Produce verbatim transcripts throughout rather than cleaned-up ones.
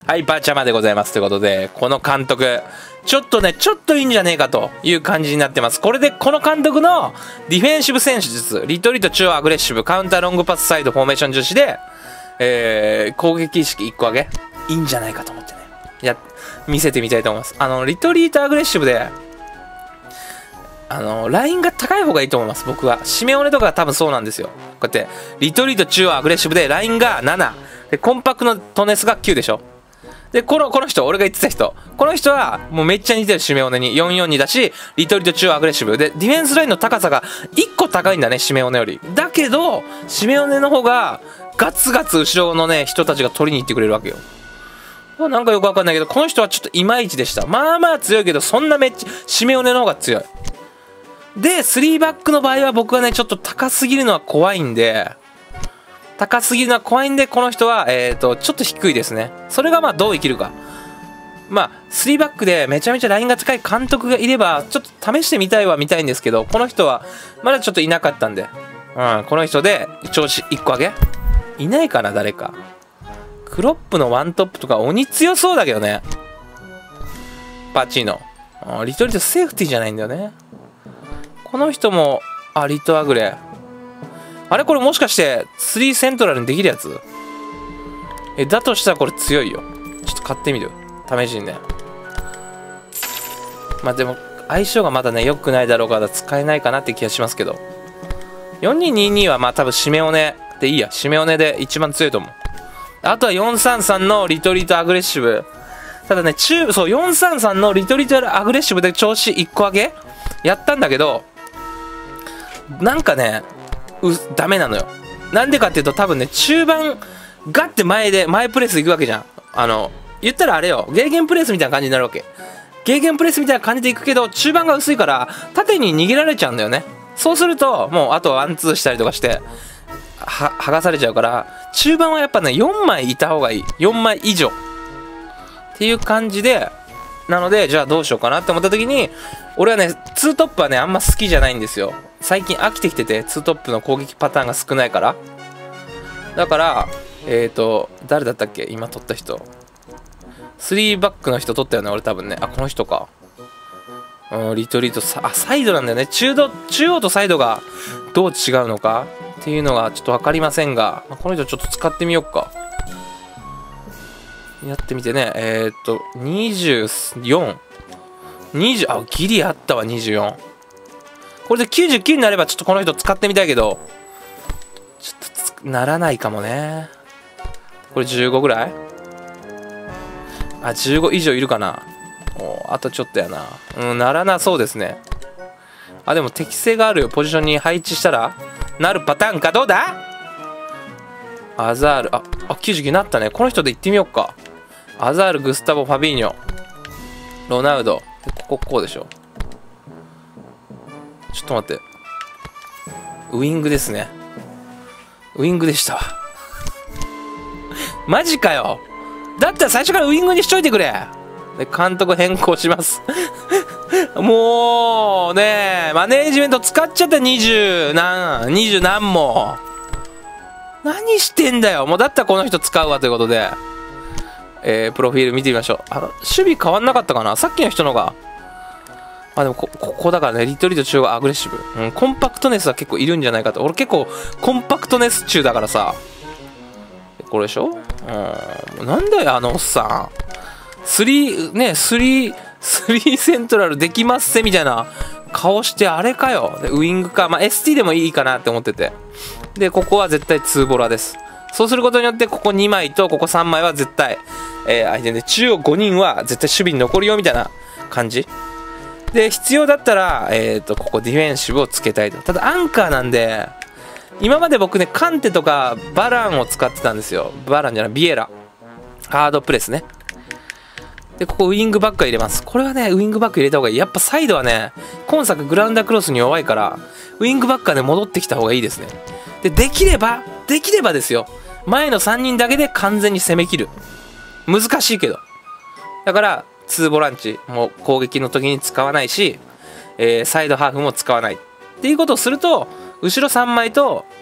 はい、バチャマでございます。ということで、この監督、ちょっとね、ちょっといいんじゃねえかという感じになってます。これで、この監督のディフェンシブ戦術、リトリート、中央アグレッシブ、カウンターロングパスサイド、フォーメーション重視で、えー、攻撃意識いっこ上げ、いいんじゃないかと思ってね。や、見せてみたいと思います。あの、リトリートアグレッシブで、あの、ラインが高い方がいいと思います、僕は。シメオネとか多分そうなんですよ。こうやって、リトリート、中央アグレッシブで、ラインがなな、で、コンパクトネスがきゅうでしょ。で、この、この人、俺が言ってた人。この人は、もうめっちゃ似てる、シメオネに。よんよんにだし、リトリート中央アグレッシブ。で、ディフェンスラインの高さがいっこ高いんだね、シメオネより。だけど、シメオネの方が、ガツガツ後ろのね、人たちが取りに行ってくれるわけよ。なんかよくわかんないけど、この人はちょっといまいちでした。まあまあ強いけど、そんなめっちゃ、シメオネの方が強い。で、スリーバックの場合は僕はね、ちょっと高すぎるのは怖いんで、高すぎるのは怖いんで、この人は、えっと、ちょっと低いですね。それがまあどう生きるか。まあ、スリーバックでめちゃめちゃラインが高い監督がいれば、ちょっと試してみたいは見たいんですけど、この人はまだちょっといなかったんで、うん、この人で調子いっこ上げいないかな、誰か。クロップのワントップとか鬼強そうだけどね。パチーノ。あ、リトリートセーフティーじゃないんだよね。この人も、あ、リトアグレ。あれこれもしかして、スリーセントラルにできるやつ？え、だとしたらこれ強いよ。ちょっと買ってみる。試しにね。まあでも、相性がまだね、良くないだろうから使えないかなって気がしますけど。よんにーにーにはまあ多分シメオネでいいや。シメオネで一番強いと思う。あとはよんさんさんのリトリートアグレッシブ。ただね、中、そう、よんさんさんのリトリートアグレッシブで調子いっこ上げやったんだけど、なんかね、う、ダメなのよ。なんでかっていうと多分ね、中盤、ガッて前で、前プレス行くわけじゃん。あの、言ったらあれよ、ゲーゲンプレスみたいな感じになるわけ。ゲーゲンプレスみたいな感じで行くけど、中盤が薄いから、縦に逃げられちゃうんだよね。そうすると、もう、あとワンツーしたりとかして、は、剥がされちゃうから、中盤はやっぱね、よんまいいた方がいい。よんまい以上。っていう感じで、なので、じゃあどうしようかなって思った時に、俺はね、ツートップはね、あんま好きじゃないんですよ。最近飽きてきてて、ツートップの攻撃パターンが少ないから。だから、えーと、誰だったっけ今取った人。スリーバックの人取ったよね、俺多分ね。あ、この人か。うん、リトリート、あ、サイドなんだよね。中央、中央とサイドがどう違うのかっていうのがちょっと分かりませんが、この人ちょっと使ってみようか。やってみてね。えーと、にじゅうよん。にじゅう、あ、ギリあったわ、にじゅうよん。これできゅうじゅうきゅうになればちょっとこの人使ってみたいけど、ちょっとならないかもね。これじゅうごぐらい？あ、じゅうご以上いるかな。お、あとちょっとやな。うん、ならなそうですね。あ、でも適性があるポジションに配置したら、なるパターンか。どうだ？アザール、あ、あ、きゅうじゅうきゅうになったね。この人で行ってみようか。アザール、グスタボ、ファビーニョ、ロナウド。で、ここ、こうでしょ。ちょっと待って。ウイングですね。ウイングでしたわ。マジかよ。だったら最初からウイングにしといてくれ。で、監督変更します。もう、ねえ、マネージメント使っちゃったにじゅう何、にじゅう何も。何してんだよ。もうだったらこの人使うわということで。えー、プロフィール見てみましょう。あの、守備変わんなかったかな、さっきの人のが。あ、でもこ、ここだからね、リトリート中はアグレッシブ。うん、コンパクトネスは結構いるんじゃないかと。俺結構、コンパクトネス中だからさ。これでしょ？うん。なんだよ、あのおっさん。スリー、ね、スリー、スリーセントラルできますせみたいな顔してあれかよ。で、ウイングか。まあ、エスティー でもいいかなって思ってて。で、ここは絶対ツーボラです。そうすることによって、ここにまいとここさんまいは絶対、えー、相手で、中央ごにんは絶対守備に残るよみたいな感じ。で、必要だったら、えっと、ここディフェンシブをつけたいと。ただ、アンカーなんで、今まで僕ね、カンテとかバランを使ってたんですよ。バランじゃない、ビエラ。ハードプレスね。で、ここウイングバック入れます。これはね、ウイングバック入れた方がいい。やっぱサイドはね、今作グラウンダークロスに弱いから、ウイングバックはね、戻ってきた方がいいですね。で、できれば、できればですよ。前のさんにんだけで完全に攻め切る。難しいけど。だから、ツーボランチも攻撃の時に使わないし、えー、サイドハーフも使わない。っていうことをすると、後ろさんまいと、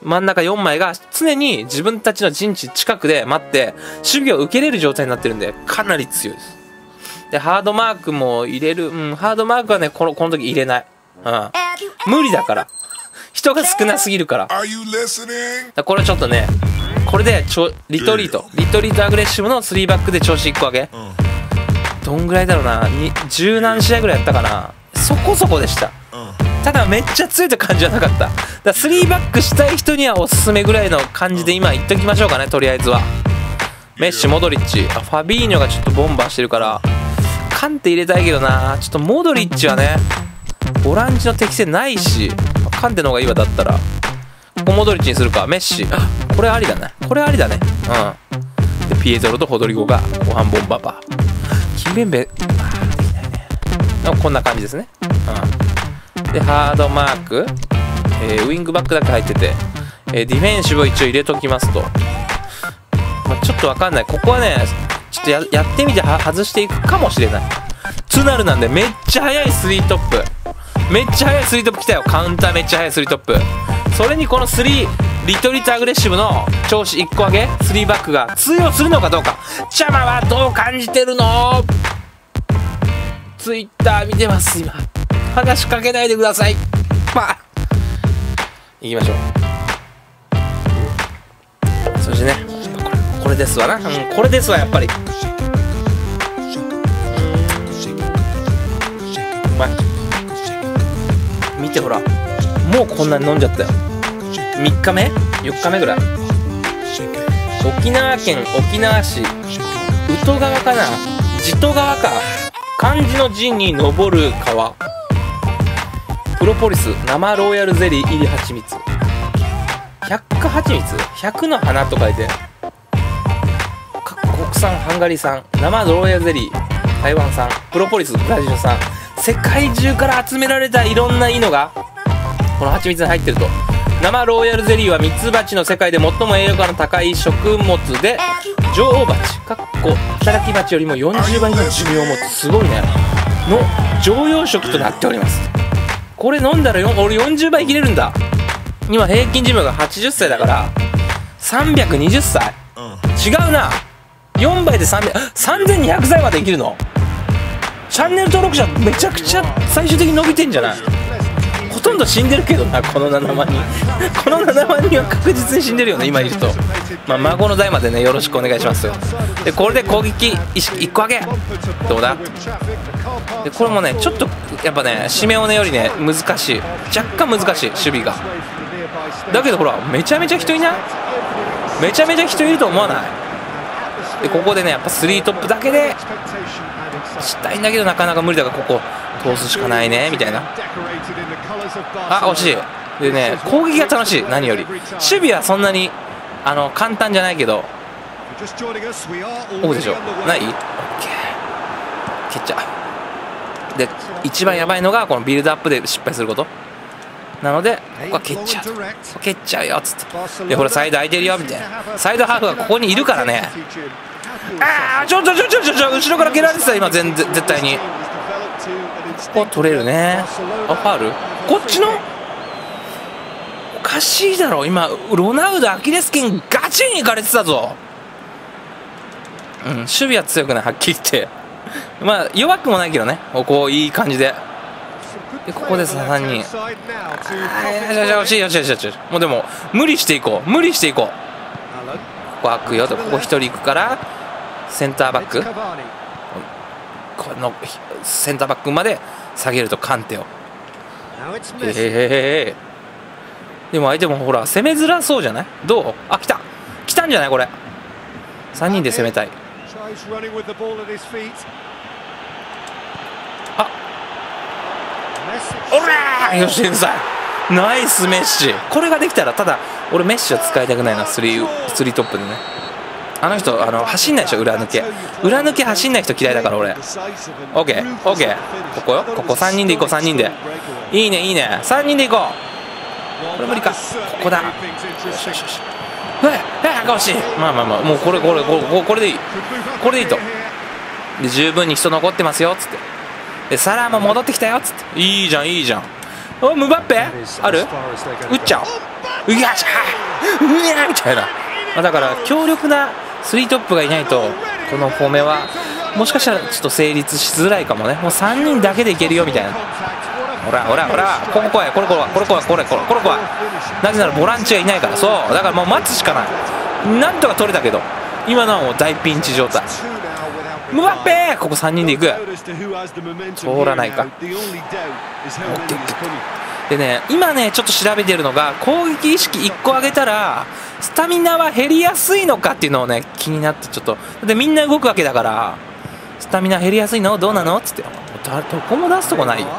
真ん中よんまいが常に自分たちの陣地近くで待って守備を受けれる状態になってるんで、かなり強いです。でハードマークも入れる。うん、ハードマークはねこのこの時入れない。うん、無理だから、人が少なすぎるから。だこれちょっとね、これでちょリトリートリトリートアグレッシブのスリーバックで調子いっこ上げ、どんぐらいだろうな、十何試合ぐらいやったかな。そこそこでした。ただめっちゃ強いって感じはなかった。だからスリーバックしたい人にはおすすめぐらいの感じで今言っときましょうかね。とりあえずはメッシ、モドリッチ、あファビーニョがちょっとボンバーしてるからカンテ入れたいけどな。ちょっとモドリッチはねボランチの適性ないし、カンテの方がいいわ。だったらここモドリッチにするか。メッシ、あこれありだね、これありだね。うんでピエトロとホドリゴが後半ボンバーバー。キンベンベあできないね。こんな感じですね。うんでハードマーク、えー、ウイングバックだけ入ってて、えー、ディフェンシブを一応入れときますと、まあ、ちょっとわかんない。ここはねちょっと や, やってみては外していくかもしれない。トゥナルなんでめっちゃ速いスリートップ、めっちゃ速いスリートップ来たよ。カウンターめっちゃ速いスリートップ。それにこのスリーリトリートアグレッシブの調子いっこ上げスリーバックが通用するのかどうか。チャマはどう感じてるの？ツイッター見てます今。話しかけないでください。まあ行きましょう。そしてねこれ、これですわな、うん、これですわやっぱり。うまい。見てほら、もうこんなに飲んじゃったよ。みっかめよっかめぐらい。沖縄県沖縄市宇土川かな、地戸川か、漢字の字に昇る川。プロポリス生ローヤルゼリー入り蜂蜜、百花蜂蜜、百の花と書いて国産ハンガリー産生ローヤルゼリー台湾産プロポリスブラジル産、世界中から集められたいろんないいのがこの蜂蜜に入ってると。生ローヤルゼリーはミツバチの世界で最も栄養価の高い食物で、女王蜂かっこ働き蜂よりもよんじゅうばいの寿命を持つ、すごいねの常用食となっております。これ飲んだらよ俺よんじゅうばい生きれるんだ。今平均寿命がはちじゅっさいだからさんびゃくにじゅっさい、違うな、よんばいでさんびゃく さんぜんにひゃくさいまで生きるの。チャンネル登録者めちゃくちゃ最終的に伸びてんじゃない？ほとんど死んでるけどな、このななまんにんこのななまんにんは確実に死んでるよね今いると。まあ孫の代までねよろしくお願いしますよ。でこれで攻撃意識いっこ上げどうだ。でこれもねちょっとやっぱねシメオネよりね難しい、若干難しい守備が。だけどほらめちゃめちゃ人いない？めちゃめちゃ人いると思わない？でここでねやっぱスリートップだけでしたいんだけどなかなか無理だからここ通すしかないねみたいな。あ惜しい。でね攻撃が楽しい、何より守備はそんなにあの簡単じゃないけど。オフでしょない？ オーケー 蹴っちゃう。で一番やばいのがこのビルドアップで失敗することなので、ここは蹴っちゃうと、蹴っちゃうよっつって、でほらサイド空いてるよみたいな、サイドハーフがここにいるからね。ああちょちょちょちょちょちょ後ろから蹴られてた今全然絶対に。ここ取れるね。あファールこっちのおかしいだろ今ロナウドアキレス腱ガチにいかれてたぞ。うん守備は強くないはっきり言ってまあ弱くもないけどね、ここいい感じで。でここでささんにん、ああよしよしよしよしよし、もうでも無理していこう無理していこう。ここ開くよと、ここひとり行くからセンターバックこのセンターバックまで下げるとカンテを。へへへへ。でも相手もほら攻めづらそうじゃない？どう？あ来た来たんじゃないこれ。さんにんで攻めたい。あおらーよし天才ナイスメッシ。これができたら、ただ俺メッシは使いたくないな。スリー、スリートップでね。あの人あの走んないでしょ、裏抜け裏抜け走んない人嫌いだから俺。 OK OK ここよ、ここさんにんで行こう。さんにんでいいねいいねさんにんで行こう。これ無理か、ここだ。よしよしよし、ええ惜しい。まあまあまあもうこれこれこれこれでいい、これでいいと。で十分に人残ってますよっつって、でサラーも戻ってきたよっつって、いいじゃんいいじゃん。おムバッペある？打っちゃおう。 うやしゃーうやーみたいな、まあ、だから強力なスリートップがいないとこのフォーメはもしかしたらちょっと成立しづらいかもね。もうさんにんだけでいけるよみたいな。ほらほらほら、ここ怖い、これ怖い、これ怖い、これこれこれ怖い。なぜならボランチがいないから。そうだからもう待つしかない。なんとか取れたけど今のはもう大ピンチ状態。ムバッペー、ここさんにんでいく。通らないか。でね、今ねちょっと調べてるのが、攻撃意識いっこ上げたらスタミナは減りやすいのかっていうのをね気になって、ちょっとでみんな動くわけだからスタミナ減りやすいのどうなのっつって、どこも出すとこないよ。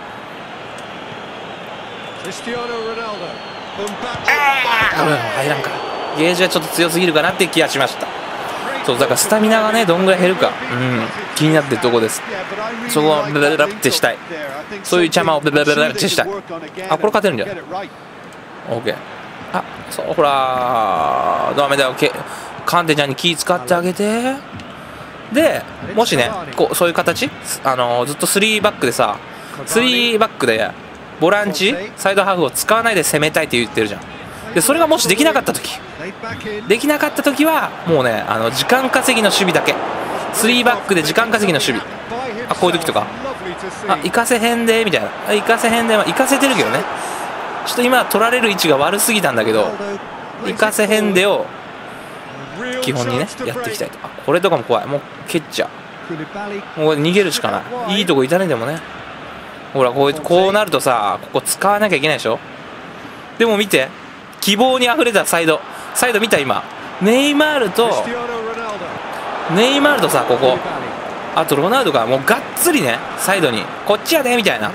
ああ入らんか。ゲージはちょっと強すぎるかなって気がしました。そうだからスタミナがねどんぐらい減るか、うん、気になってるとこです。そこをブラブラってしたい、そういう邪魔をブラブラってしたい。あ、これ勝てるんじゃない？ OK。 あ、そうほらダメだよ、カンテちゃんに気使ってあげて。でもしねこうそういう形、あのー、ずっとスリーバックでさ、スリーバックでボランチサイドハーフを使わないで攻めたいって言ってるじゃん。でそれがもしできなかった時できなかった時はもうね、あの時間稼ぎの守備だけ、スリーバックで時間稼ぎの守備。あ、こういう時とか、あ、行かせへんでみたいな、あ、行かせへんで、まあ、行かせてるけどね、ちょっと今取られる位置が悪すぎたんだけど、行かせへんでを基本にねやっていきたいと。あ、これとかも怖い、もう蹴っちゃう、もう逃げるしかない。いいとこいたね。でもねほらこうこうなるとさ、ここ使わなきゃいけないでしょ。でも見て、希望にあふれたサイドサイド見た今、ネイマールとネイマールとさ、ここあとロナウドがもうがっつりねサイドにこっちやでみたいな。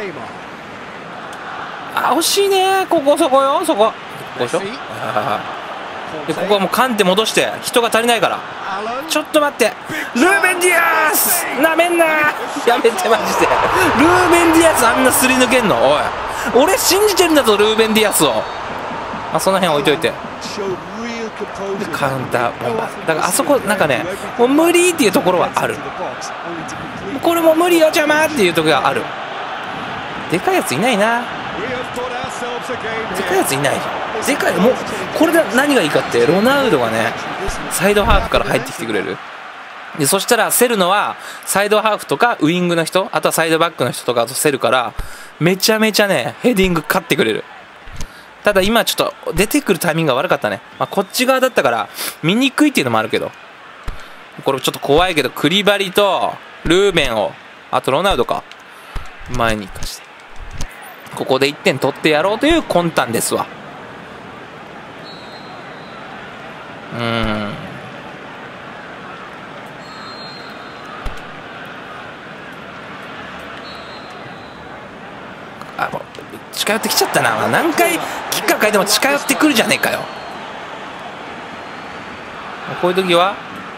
あ、惜しいね、ここそこよ、そこここでしょ。でここはもうカンテ戻して人が足りないから、ちょっと待って、ルーベン・ディアスなめんな、やめてマジで。ルーベン・ディアスあんなすり抜けんの、おい俺信じてるんだぞルーベン・ディアスを。まあ、その辺置いといて、でカウンターボンバーだから、あそこなんかねもう無理っていうところはある。これも無理よ邪魔っていうところがある。でかいやついないな、でかいやついないじゃん。でかい、もうこれで何がいいかって、ロナウドがねサイドハーフから入ってきてくれる。でそしたらセルノはサイドハーフとかウイングの人、あとはサイドバックの人とかとセルからめちゃめちゃねヘディング勝ってくれる。ただ今ちょっと出てくるタイミングが悪かったね。まあ、こっち側だったから見にくいっていうのもあるけど、これちょっと怖いけど、クリバリとルーベンを、あとロナウドか前に行かして、ここでいってん取ってやろうという魂胆ですわ。うーんあ、もう近寄ってきちゃったな。何回キッカー変えても近寄ってくるじゃねえかよ。こういう時は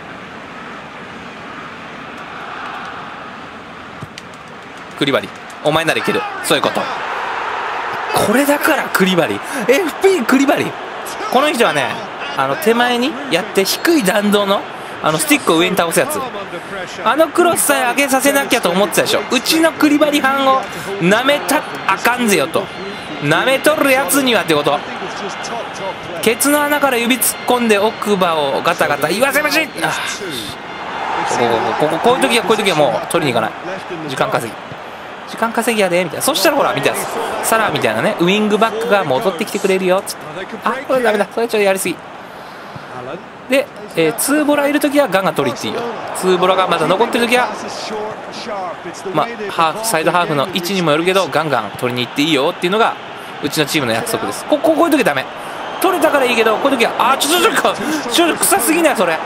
クリバリ、お前ならいける、そういうこと。これだからクリバリ エフピー クリバリ、この人はねあの手前にやって低い弾道のあのスティックを上に倒すやつ、あのクロスさえ上げさせなきゃと思ってたでしょ。うちのクリバリ班をなめたあかんぜよと、なめとるやつにはってこと。ケツの穴から指突っ込んで奥歯をガタガタ言わせまし。あこここここういう時はこういう時はもう取りに行かない、時間稼ぎ時間稼ぎやでみたいな。そしたらほら見てサラみたいなねウイングバックが戻ってきてくれるよっつって、あこれダメだ、それちょっとやりすぎで、えー、ツーボラいるときはガンガン取りに行っていいよ。ツーボラがまだ残ってるときは、まあ、ハーフサイドハーフの位置にもよるけどガンガン取りに行っていいよっていうのがうちのチームの約束です。こここういうときダメ、取れたからいいけどこういうときはあちょちょちょちょちょ臭すぎないそれ。もう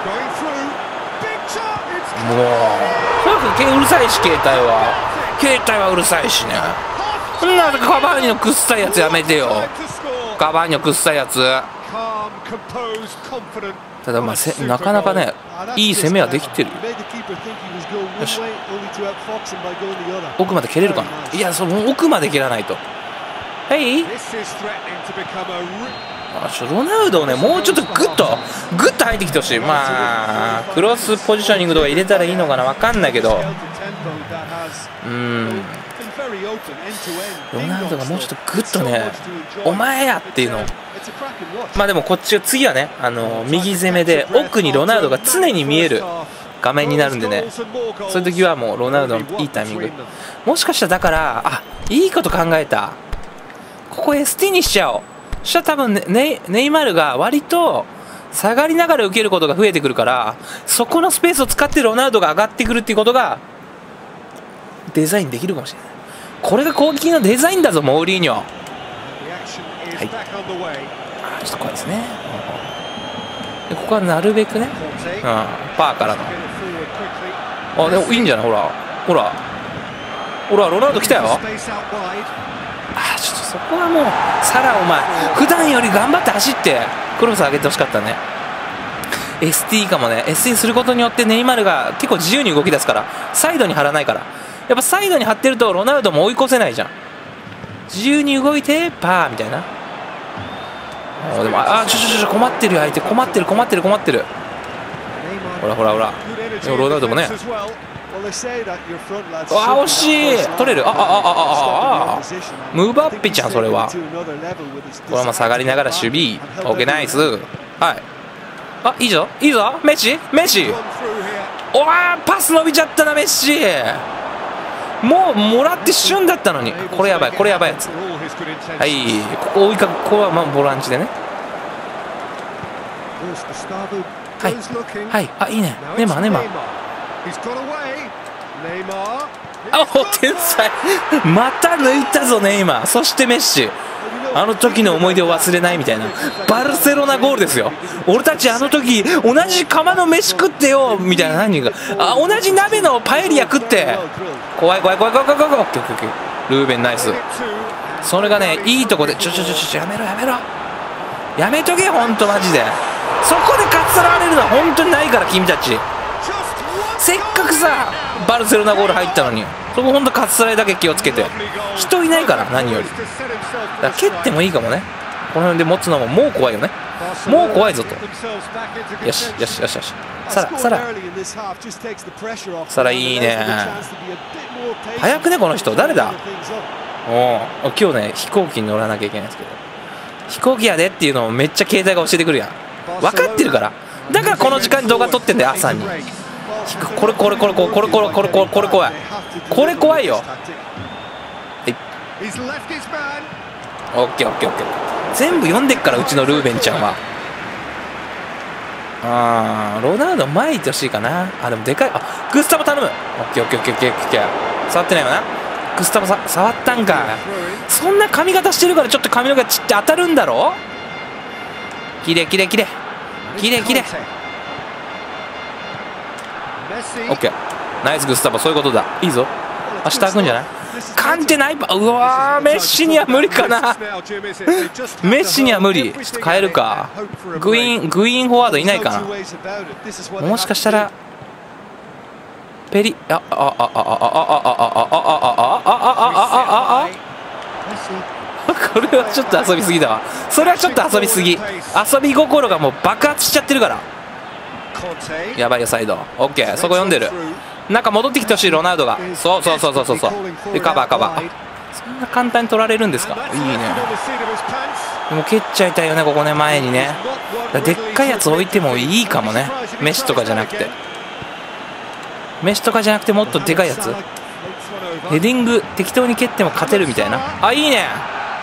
とにかくうるさいし、携帯は携帯はうるさいしね。そんなカバーニのくっさいやつやめてよ、カバーニのくっさいやつ。ただまあせなかなかねいい攻めはできてるよ。よし奥まで蹴れるかな。いやその奥まで蹴らないと。はいあちょロナウドをねもうちょっとグッとグッと入ってきてほしい。まあクロスポジショニングとか入れたらいいのかな、分かんないけど、うーんロナウドがもうちょっとグッとね、お前やっていうのを、まあでもこっち次はね、あの右攻めで奥にロナウドが常に見える画面になるんでね、そういう時はもうロナウドのいいタイミング、もしかしたらだから、あ、いいこと考えた、ここ エスティー にしちゃおう。そしたら多分ね、ネイ、ネイマールが割と下がりながら受けることが増えてくるから、そこのスペースを使ってロナウドが上がってくるっていうことがデザインできるかもしれない。これが攻撃のデザインだぞ、モーリーニョ。はい、あ、ちょっと怖いですね。でここはなるべくね、うん、パーからの、あ、でもいいんじゃない、ほらほらほら、ロナウド来たよ。あ、ちょっとそこはもうサラ、お前普段より頑張って走ってクロス上げてほしかったね。 エスティー かもね。 エスティー することによってネイマールが結構自由に動き出すから、サイドに張らないから、やっぱサイドに張ってるとロナウドも追い越せないじゃん。自由に動いてパーみたいな。でも、あ、ちょちょちょ困ってるよ、相手困ってる困ってる困ってる。ほらほらほら、でもロナウドもね、あ、惜しい、取れる。ああああああ、ムバッペちゃん、それはこれはもう下がりながら守備 OK、 ナイス。はい、あ、いいぞいいぞ、メッシメッシ、おわ、パス伸びちゃったなメッシ、もうもらって旬だったのに。これやばい、これやばいやつ。はい、ここ追いかけ、ここはまあボランチでね。はいはい、あ、いいね、ネマネマ、あ、お、天才また抜いたぞネイマー。そしてメッシ、あの時の思い出を忘れないみたいなバルセロナゴールですよ。俺たちあの時同じ釜の飯食ってよみたいな、何人か、あ、同じ鍋のパエリア食って、怖い怖い怖い怖い怖い怖い怖い。ルーベンナイス。それがね、いいとこで、ちょちょちょちょ、やめろやめろやめとけ、ほんとマジで。そこでかっさらわれるのは本当にないから、君たち。せっかくさバルセロナゴール入ったのに、そこほんとかっさらいだけ気をつけて。人いないから、何より。だから蹴ってもいいかもね。この辺で持つのももう怖いよね。もう怖いぞと。よしよしよしよし。サラサラサラ、いいね。早くね、この人誰だ。おお、今日ね飛行機に乗らなきゃいけないんですけど、飛行機やでっていうのをめっちゃ携帯が教えてくるやん。分かってるから、だからこの時間に動画撮ってんだよ、朝に。これこれこれこれこれこれこれこれこれ怖い、これ怖いよ。はい、オッケーオッケーオッケー、全部読んでっから、うちのルーベンちゃんは。あー、ロナウド前行ってほしいかな。あ、でもでかい。あ、グスタボ頼む。オッケーオッケーオッケーオッケーオッケー、触ってないよな。グスタボさ触ったんか。そんな髪型してるからちょっと髪の毛ちって当たるんだろ。きれいきれいきれいきれいきれい。オッケー、ナイスグスタボ、そういうことだ。いいぞ、明日開くんじゃない。カンテない。うわー、メッシには無理かなメッシには無理。ちょっと変えるか。グイーングイーンフォワードいないかな。もしかしたらペリ、あああああああああああああああ、これはちょっと遊びすぎだわ。それはちょっと遊びすぎ。遊び心がもう爆発しちゃってるから。やばいよサイド。オッケー、そこ読んでる。なんか戻ってきてほしい、ロナウドが。そうそうそうそうそうそう。でカバーカバー。そんな簡単に取られるんですか。いいね。でも蹴っちゃいたいよね、ここね、前にね。でっかいやつ置いてもいいかもね。メッシとかじゃなくてメッシとかじゃなくてもっとでかいやつ。ヘディング適当に蹴っても勝てるみたいな。あ、いいね。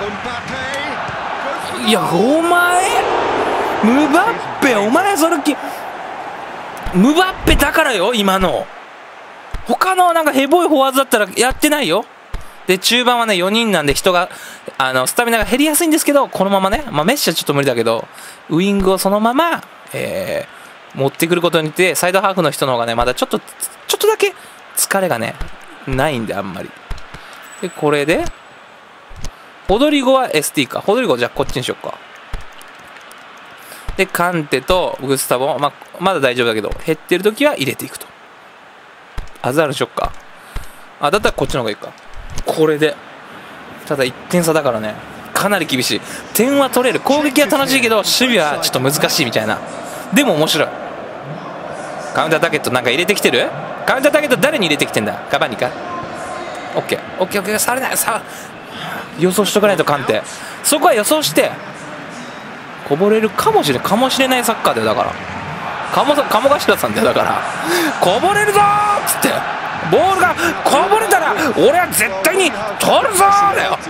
いや、お前ムバッペ、お前それきムバッペだからよ、今の。他のなんかヘボいフォワードだったらやってないよ。で中盤はねよにんなんで、人があのスタミナが減りやすいんですけど、このままね、まあ、メッシはちょっと無理だけど、ウイングをそのまま、えー、持ってくることによってサイドハーフの人の方がねまだちょっとちょっとだけ疲れがねないんで、あんまり。でこれでホドリゴは エスティー か。ホドリゴじゃあこっちにしよっか。でカンテとグスタボ、まあ、まだ大丈夫だけど減ってる時は入れていくと。アザールしよっか。あ、だったらこっちの方がいいか。これでただいってん差だからね、かなり厳しい。点は取れる、攻撃は楽しいけど守備はちょっと難しいみたいな。でも面白い。カウンターターゲットなんか入れてきてる。カウンターターゲット誰に入れてきてんだ。カバニか。 オッケーオッケーオッケー、触れない、さ予想しとかないと鑑定、そこは予想してこぼれるかもしれないかもしれないサッカーだよ。だから鴨鴨頭さんだよ。だからこぼれるぞーっつってボールがこぼれたら俺は絶対に取るぞーだよ。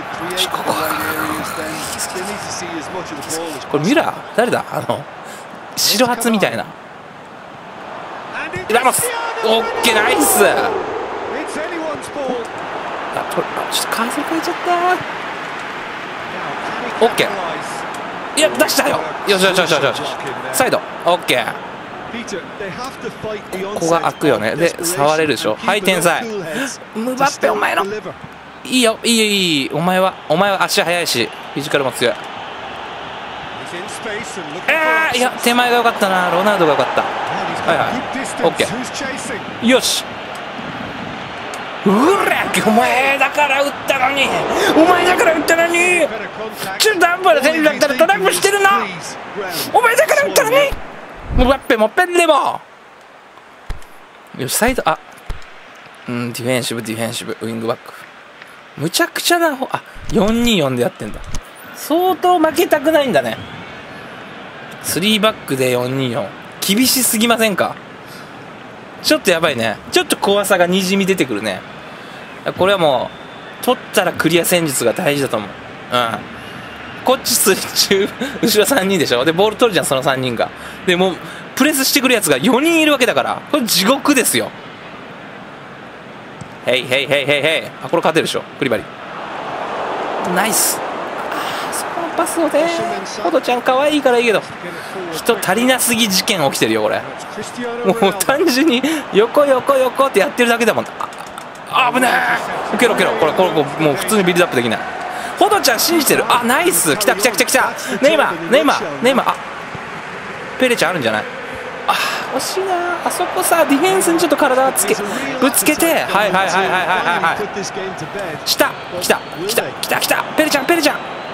これミュラー誰だ、あの白髪みたいな。ラモスオッケーナイス。あとあちょっと風変えちゃった。オッケー、いや出したよ。よしよしよしよしよし、サイドオッケー。ここが開くよね。で触れるでしょ。はい天才ムバッペ、お前のいいよいいよいい、お前はお前は足速いしフィジカルも強い。えー、いや手前が良かったな、ロナウドが良かった。はいはいオッケー、よし。うらお前だから打ったのに、お前だから打ったのに、中途半端な選手だったらトラップしてるの、お前だから打ったのに。ムバッペもペンでもよし、サイド、あうんディフェンシブディフェンシブウイングバック、むちゃくちゃなほあよんにーよんでやってんだ。相当負けたくないんだね。スリーバックでよんにーよん厳しすぎませんか。ちょっとやばいね。ちょっと怖さがにじみ出てくるね。これはもう取ったらクリア戦術が大事だと思う。うんこっちす中後ろさんにんでしょ。でボール取るじゃんそのさんにんが。でもうプレスしてくるやつがよにんいるわけだから、これ地獄ですよ。ヘイヘイヘイヘイヘイ、あこれ勝てるでしょクリバリ。ナイス。あそこのパスをね、ホドちゃん可愛いからいいけど人足りなすぎ事件起きてるよこれ。もう単純に横横横ってやってるだけだもん。あ危ねえ、受けろ受けろ、これこれもう普通にビルドアップできない。ホドちゃん信じてる。あナイス、来た来た来た来た。ネイマーネイマーネイマー、あペレちゃんあるんじゃない。あ惜しいな。あそこさディフェンスにちょっと体つけぶつけて、はいはいはいはいはいはいはい下来た来た来た来た。ペレちゃんペレちゃん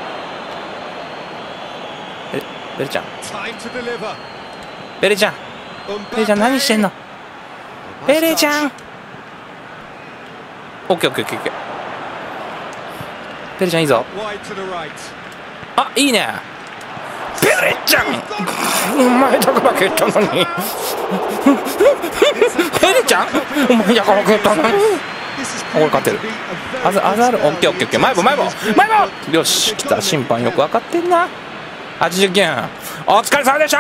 ペレペレちゃんペレちゃんペレちゃん何してんのペレちゃん。オッケーオッケーオッケーオッケー。ペレちゃんいいぞ。あいいねペレちゃんお前だから蹴ったのにペレちゃんお前だから蹴ったのに。これ勝てる。アザアザールオッケーオッケーオッケー。前も前も前もよし来た。審判よく分かってんな。はちじゅうきゅうお疲れ様でした。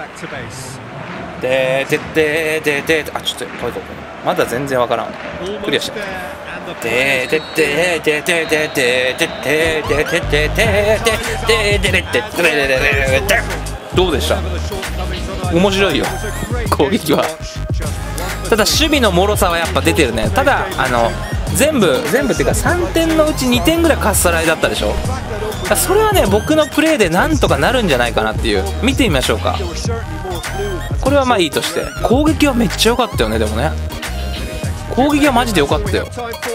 でてててててあちょっとこれこうまだ全然分からん。クリアした。てててててててててててててててどうでした。面白いよ攻撃は。ただ守備の脆さはやっぱ出てるね。ただあの全部全部っていうかさんてんのうちにてんぐらいかっさらいだったでしょ。それはね僕のプレーでなんとかなるんじゃないかなっていう。見てみましょうか。これはまあいいとして、攻撃はめっちゃ良かったよね。でもね攻撃はマジで良かったよ。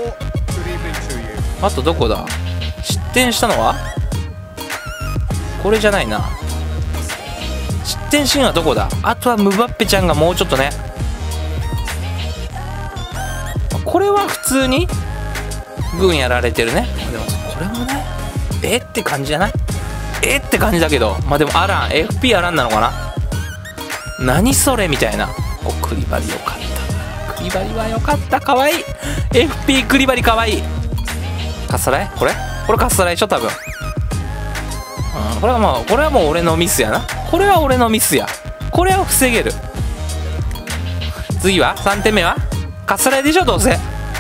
あとどこだ。失点したのはこれじゃないな。失点シーンはどこだ。あとはムバッペちゃんがもうちょっとね。これは普通に軍やられてるね。でもこれもねえって感じじゃない。えって感じだけど、まあでもアラン エフピー アランなのかな。何それみたいな。おクリバリよかった。クリバリはよかった。かわいい エフピー クリバリかわいい。かっさらいこれこれかっさらいでしょ多分。うん、これはもうこれはもう俺のミスやな。これは俺のミスや。これを防げる。次はさんてんめはかっさらいでしょどうせ。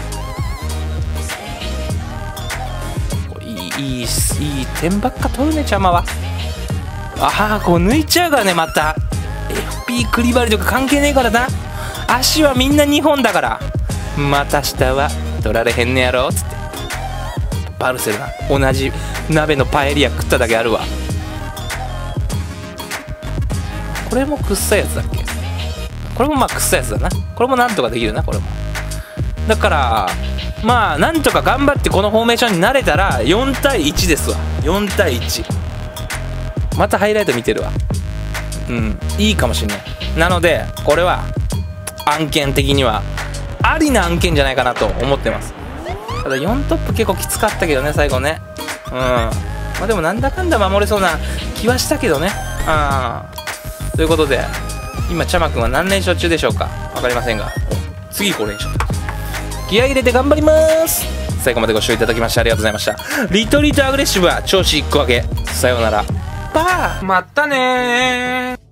いいいいいい点ばっか取るねちゃまは。ああこう抜いちゃうからねまた。 エフピー クリバリとか関係ねえからな。足はみんなにほんだから。また下は取られへんねやろっつって。バルセロナ同じ鍋のパエリア食っただけあるわ。これもくっさいやつだっけ。これもまあくっさいやつだな。これもなんとかできるな。これもだからまあなんとか頑張ってこのフォーメーションになれたらよんたいいちですわ。よんたいいち。またハイライト見てるわ。うんいいかもしんない。なのでこれは案件的にはありな案件じゃないかなと思ってます。 ただよんトップ結構きつかったけどね、最後ね。うん。まあでもなんだかんだ守れそうな気はしたけどね。うん。ということで、今、チャマくんは何連勝中でしょうか？わかりませんが。次ご連勝。気合い入れて頑張ります。最後までご視聴いただきましてありがとうございました。リトリートアグレッシブは調子いっこ上げ。さようなら。バーまたねー。